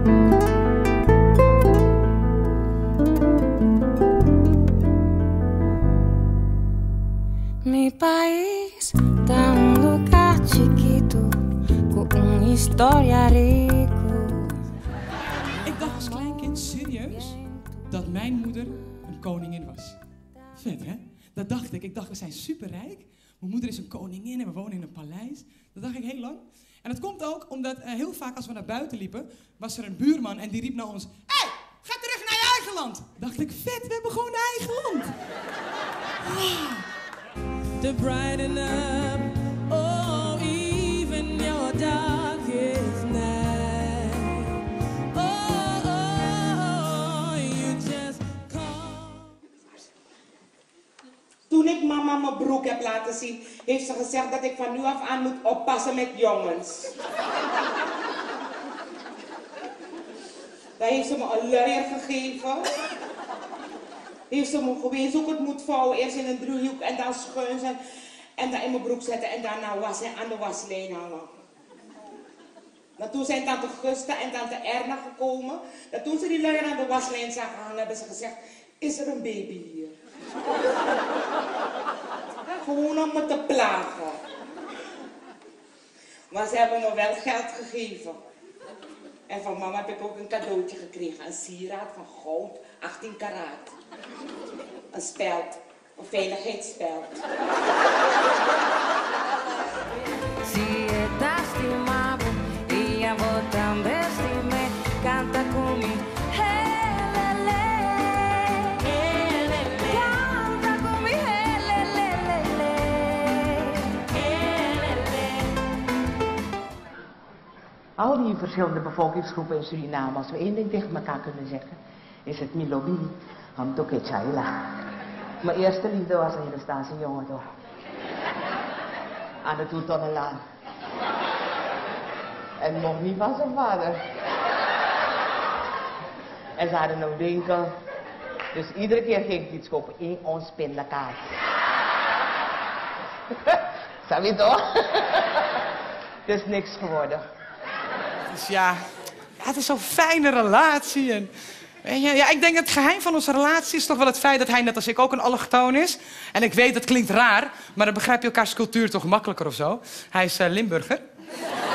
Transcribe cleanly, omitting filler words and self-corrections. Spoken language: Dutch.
Mi país, un lugar chiquito, con historia rico. Ik dacht als kleinkind serieus dat mijn moeder een koningin was. Vet, hè? Dat dacht ik. Ik dacht, we zijn superrijk. Mijn moeder is een koningin en we wonen in een paleis. Dat dacht ik heel lang. En dat komt ook omdat heel vaak als we naar buiten liepen, was er een buurman en die riep naar ons: "Hé, ga terug naar je eigen land!" Dacht ik, vet, we hebben gewoon een eigen land. To brighten up, oh, even your darkest night. Oh, you just call. Toen ik mama mijn broek heb laten zien, heeft ze gezegd dat ik van nu af aan moet oppassen met jongens. Dan heeft ze me een luier gegeven. Heeft ze me gewezen hoe ik het moet vouwen. Eerst in een driehoek en dan schuin zijn. En dan in mijn broek zetten en daarna wassen aan de waslijn hangen. Dan toen zijn tante Gusta en tante Erna gekomen. Dat toen ze die luier aan de waslijn zagen hangen, hebben ze gezegd: "Is er een baby hier?" Gewoon om me te plagen. Maar ze hebben me wel geld gegeven. En van mama heb ik ook een cadeautje gekregen. Een sieraad van goud, 18 karaat. Een speld, een veiligheidsspeld. Si estás estimado y a vos también estimé, canta conmigo. Helele, helele, canta conmigo. Helele, helele. Al die verschillende bevolkingsgroepen in Suriname, als we één ding tegen elkaar kunnen zeggen, is het Milobi, Hamtoke Chaila. Mijn eerste liefde was een Hindoestaanse jongen toch. Aan de Toetonnenlaan. En mocht niet van zijn vader. En ze hadden een winkel. Dus iedere keer ging ik iets kopen in ons pindakaart. Snap je toch? Het is niks geworden. Dus ja, het is zo'n fijne relatie. En ja, ik denk dat het geheim van onze relatie is toch wel het feit dat hij net als ik ook een allochtoon is. En ik weet, dat klinkt raar, maar dan begrijp je elkaars cultuur toch makkelijker of zo. Hij is Limburger.